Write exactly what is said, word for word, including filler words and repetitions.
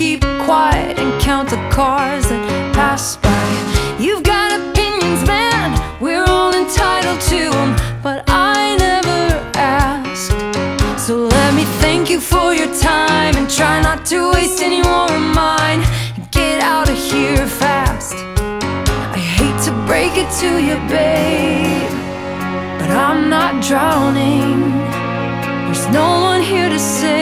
keep quiet and count the cars that pass by. You've got opinions, man, we're all entitled to them, but I never asked. So let me thank you for your time and try not to waste any more of mine. Get out of here fast. I hate to break it to you, babe, but I'm not drowning. There's no one here to save.